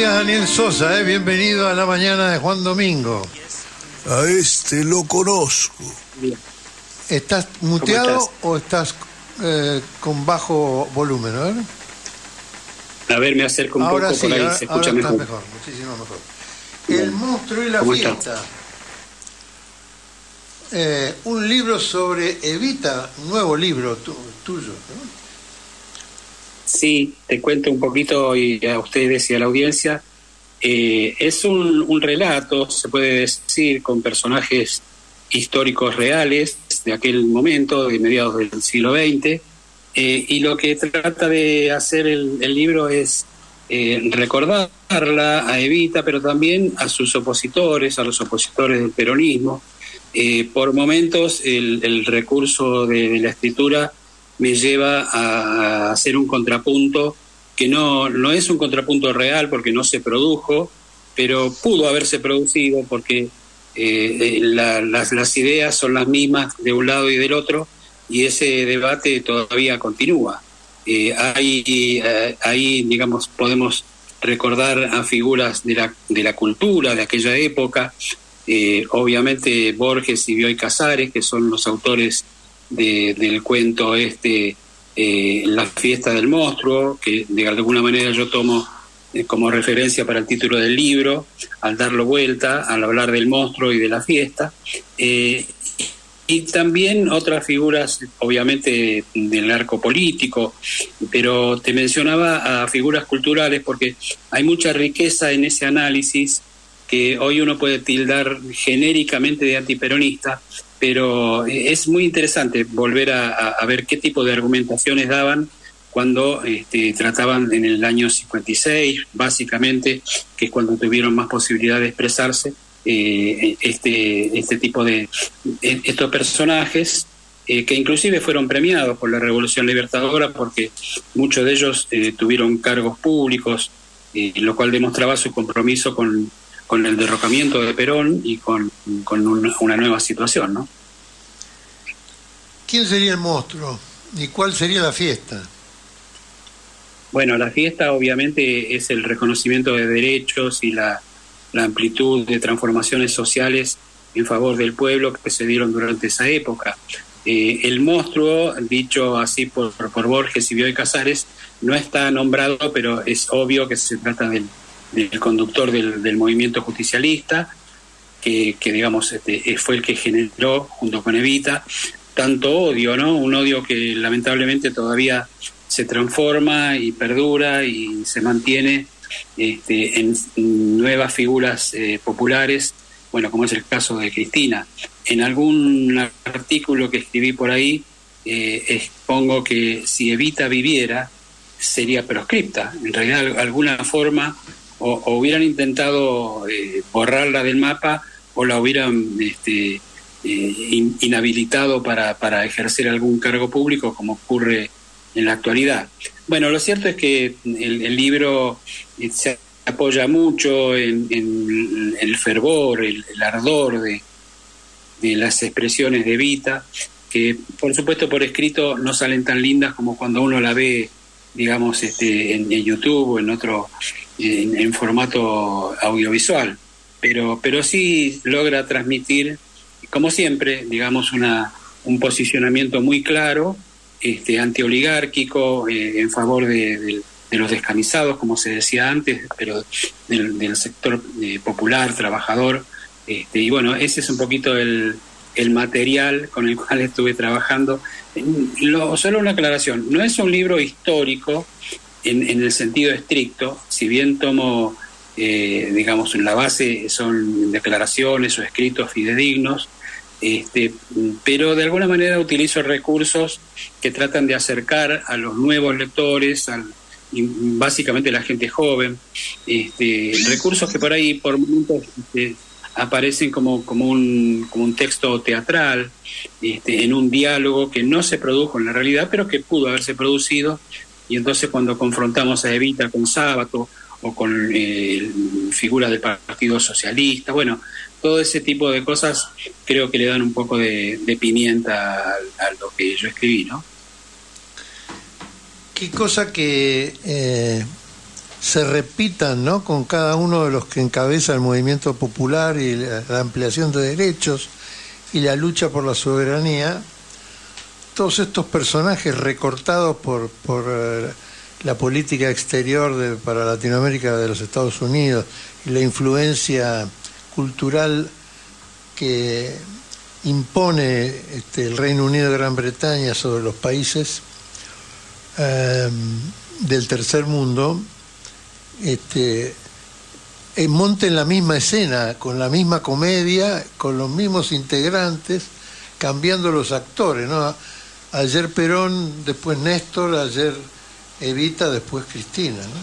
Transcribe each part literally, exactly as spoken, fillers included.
días, Daniel Sosa, ¿eh? Bienvenido a la mañana de Juan Domingo. A este lo conozco. ¿Estás muteado estás? o estás eh, con bajo volumen? A ver, A ver, me acerco un ahora poco sí, por ahí, ahora, se ahora escucha estás mejor. mejor, muchísimo mejor. El monstruo y la ¿Cómo fiesta. estás? Eh, un libro sobre Evita, un nuevo libro tu, tuyo, ¿no? Sí, te cuento un poquito y a ustedes y a la audiencia. Eh, es un, un relato, se puede decir, con personajes históricos reales de aquel momento, de mediados del siglo veinte, eh, y lo que trata de hacer el, el libro es eh, recordarla a Evita, pero también a sus opositores, a los opositores del peronismo. Eh, por momentos el, el recurso de, de la escritura me lleva a hacer un contrapunto que no, no es un contrapunto real porque no se produjo, pero pudo haberse producido porque eh, la, las, las ideas son las mismas de un lado y del otro, y ese debate todavía continúa. Eh, ahí, eh, ahí, digamos, podemos recordar a figuras de la, de la cultura de aquella época, eh, obviamente Borges y Bioy Casares, que son los autores de, del cuento este, eh, La fiesta del monstruo, que de alguna manera yo tomo eh, como referencia para el título del libro, al darlo vuelta, al hablar del monstruo y de la fiesta. Eh, y también otras figuras, obviamente, del arco político, pero te mencionaba a figuras culturales porque hay mucha riqueza en ese análisis que hoy uno puede tildar genéricamente de antiperonista, pero es muy interesante volver a, a ver qué tipo de argumentaciones daban cuando este, trataban en el año cincuenta y seis, básicamente, que es cuando tuvieron más posibilidad de expresarse, eh, este, este tipo de estos personajes, eh, que inclusive fueron premiados por la Revolución Libertadora porque muchos de ellos eh, tuvieron cargos públicos, eh, lo cual demostraba su compromiso con con el derrocamiento de Perón y con, con una, una nueva situación, ¿no? ¿Quién sería el monstruo y cuál sería la fiesta? Bueno, la fiesta obviamente es el reconocimiento de derechos y la, la amplitud de transformaciones sociales en favor del pueblo que se dieron durante esa época. Eh, el monstruo, dicho así por, por Borges y Bioy Casares, no está nombrado, pero es obvio que se trata del del conductor del, del movimiento justicialista, que, que digamos este, fue el que generó, junto con Evita, tanto odio, ¿no? Un odio que lamentablemente todavía se transforma y perdura y se mantiene este, en nuevas figuras eh, populares, bueno, como es el caso de Cristina. En algún artículo que escribí por ahí, eh, expongo que si Evita viviera, sería proscripta. En realidad, alguna forma O, o hubieran intentado eh, borrarla del mapa o la hubieran este, eh, in, inhabilitado para, para ejercer algún cargo público, como ocurre en la actualidad. Bueno, lo cierto es que el, el libro eh, se apoya mucho en, en el fervor, el, el ardor de, de las expresiones de Evita, que por supuesto por escrito no salen tan lindas como cuando uno la ve, digamos, este, en, en YouTube o en otro... En, en formato audiovisual, pero pero sí logra transmitir, como siempre, digamos, una un posicionamiento muy claro, este antioligárquico, eh, en favor de, de, de los descamisados, como se decía antes, pero del, del sector eh, popular, trabajador, este, y bueno, ese es un poquito el, el material con el cual estuve trabajando. Lo, solo una aclaración, no es un libro histórico En, en el sentido estricto, si bien tomo, eh, digamos, en la base son declaraciones o escritos fidedignos, este, pero de alguna manera utilizo recursos que tratan de acercar a los nuevos lectores, al, básicamente la gente joven, este, recursos que por ahí por momentos este, aparecen como, como, un, como un texto teatral, este, en un diálogo que no se produjo en la realidad, pero que pudo haberse producido. Y entonces cuando confrontamos a Evita con Sábato o con eh, figuras del Partido Socialista, bueno, todo ese tipo de cosas creo que le dan un poco de, de pimienta a, a lo que yo escribí, ¿no? Qué cosa que eh, se repitan, ¿no?, con cada uno de los que encabeza el movimiento popular y la, la ampliación de derechos y la lucha por la soberanía, todos estos personajes recortados por, por uh, la política exterior de, para Latinoamérica de los Estados Unidos y la influencia cultural que impone este, el Reino Unido de Gran Bretaña sobre los países eh, del tercer mundo, este, eh, monten la misma escena, con la misma comedia, con los mismos integrantes, cambiando los actores, ¿no? Ayer Perón, después Néstor, ayer Evita, después Cristina, ¿no?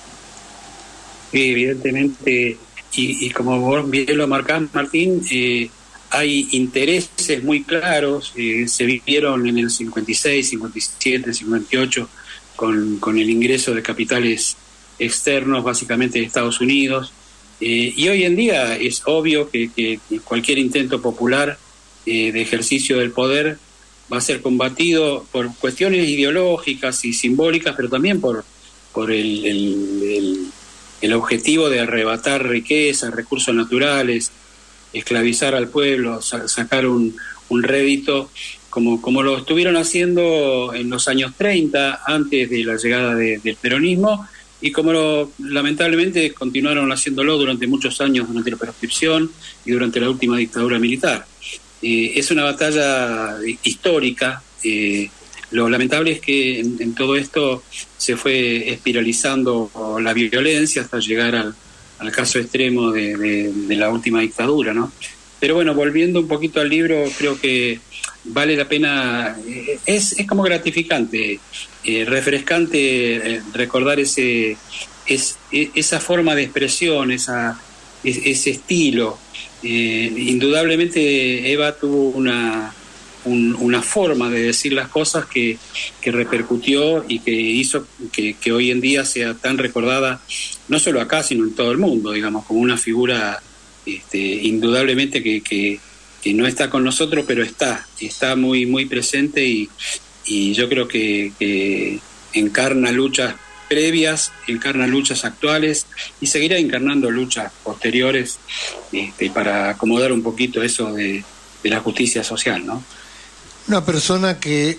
Sí, evidentemente, y, y como vos bien lo marcás, Martín, eh, hay intereses muy claros, eh, se vivieron en el cincuenta y seis, cincuenta y siete, cincuenta y ocho, con, con el ingreso de capitales externos, básicamente de Estados Unidos, eh, y hoy en día es obvio que, que cualquier intento popular eh, de ejercicio del poder va a ser combatido por cuestiones ideológicas y simbólicas, pero también por, por el, el, el, el objetivo de arrebatar riqueza, recursos naturales, esclavizar al pueblo, sacar un, un rédito, como, como lo estuvieron haciendo en los años treinta, antes de la llegada de, del peronismo, y como lo, lamentablemente continuaron haciéndolo durante muchos años, durante la proscripción y durante la última dictadura militar. Eh, es una batalla histórica. Eh, lo lamentable es que en, en todo esto se fue espiralizando la violencia hasta llegar al, al caso extremo de, de, de la última dictadura, ¿no? Pero bueno, volviendo un poquito al libro, creo que vale la pena, eh, es, es como gratificante, eh, refrescante eh, recordar ese, es, esa forma de expresión, esa, ese estilo. Eh, indudablemente Eva tuvo una, un, una forma de decir las cosas que, que repercutió y que hizo que, que hoy en día sea tan recordada, no solo acá, sino en todo el mundo, digamos, como una figura este, indudablemente que, que, que no está con nosotros, pero está, está muy, muy presente y, y yo creo que, que encarna luchas previas, encarna luchas actuales y seguirá encarnando luchas posteriores este, para acomodar un poquito eso de, de la justicia social, ¿no? Una persona que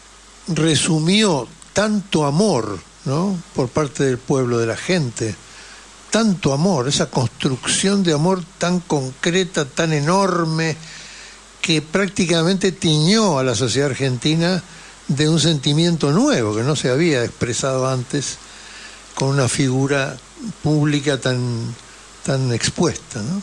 resumió tanto amor, ¿no?, por parte del pueblo, de la gente, tanto amor, esa construcción de amor tan concreta, tan enorme, que prácticamente tiñó a la sociedad argentina de un sentimiento nuevo que no se había expresado antes con una figura pública tan, tan expuesta, ¿no?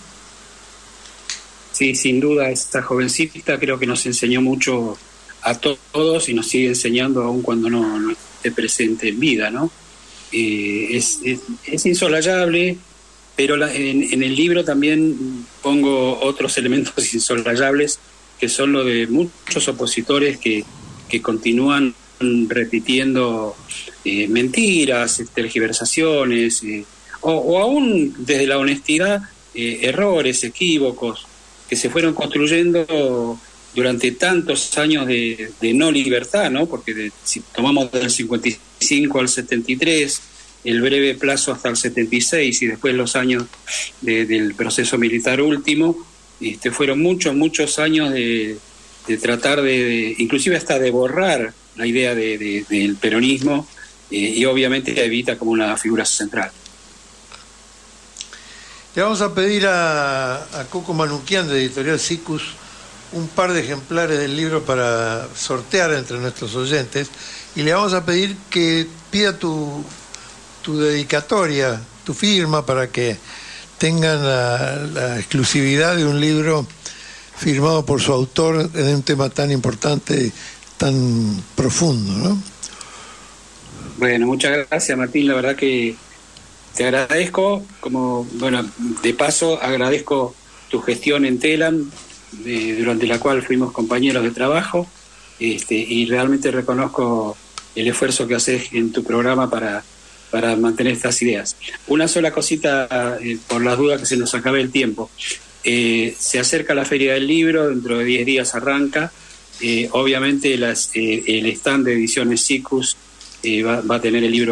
Sí, sin duda, esta jovencita creo que nos enseñó mucho a to- todos y nos sigue enseñando aún cuando no, no esté presente en vida, ¿no? Eh, es, es, es insolayable, pero la, en, en el libro también pongo otros elementos insolayables que son lo de muchos opositores que que continúan repitiendo eh, mentiras, tergiversaciones, eh, o, o aún desde la honestidad, eh, errores, equívocos, que se fueron construyendo durante tantos años de, de no libertad, ¿no? Porque de, si tomamos del cincuenta y cinco al setenta y tres, el breve plazo hasta el setenta y seis y después los años de, del proceso militar último, este, fueron muchos, muchos años de de tratar de, de, inclusive hasta de borrar la idea de, de, del peronismo eh, y obviamente a Evita como una figura central. Le vamos a pedir a, a Coco Manuquian de Editorial Siccus un par de ejemplares del libro para sortear entre nuestros oyentes y le vamos a pedir que pida tu, tu dedicatoria, tu firma, para que tengan la, la exclusividad de un libro firmado por su autor en un tema tan importante, tan profundo, ¿no? Bueno, muchas gracias, Martín. La verdad que te agradezco, como, bueno, de paso agradezco tu gestión en Telam, de, durante la cual fuimos compañeros de trabajo, este, y realmente reconozco el esfuerzo que haces en tu programa para, para mantener estas ideas. Una sola cosita, eh, por las dudas que se nos acabe el tiempo. Eh, se acerca la Feria del Libro, dentro de diez días arranca. Eh, obviamente las, eh, el stand de Ediciones Siccus eh, va, va a tener el libro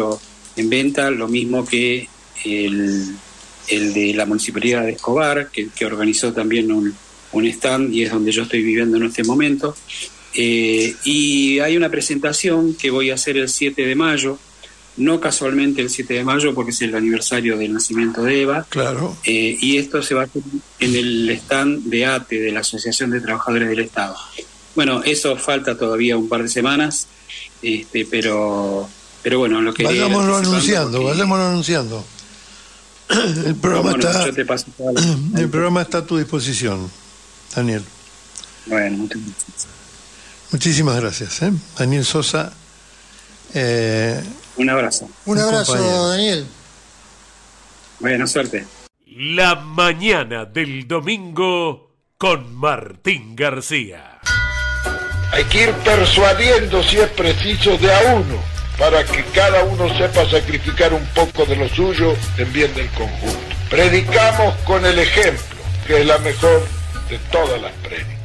en venta, lo mismo que el, el de la Municipalidad de Escobar, que, que organizó también un, un stand y es donde yo estoy viviendo en este momento. Eh, y hay una presentación que voy a hacer el siete de mayo, no casualmente el siete de mayo porque es el aniversario del nacimiento de Eva. Claro. Eh, y esto se va a hacer en el stand de A T E, de la Asociación de Trabajadores del Estado. Bueno, eso falta todavía un par de semanas, este, pero, pero bueno, lo que... Vayámoslo anunciando, porque... vayámoslo anunciando. El programa, bueno, está, yo te paso toda la... el programa está a tu disposición, Daniel. Bueno, muchas gracias. Muchísimas gracias, ¿eh? Daniel Sosa. Eh, un abrazo. Un abrazo, compañero. Daniel. Buena suerte. La mañana del domingo con Martín García. Hay que ir persuadiendo, si es preciso, de a uno, para que cada uno sepa sacrificar un poco de lo suyo en bien del conjunto. Predicamos con el ejemplo, que es la mejor de todas las prédicas.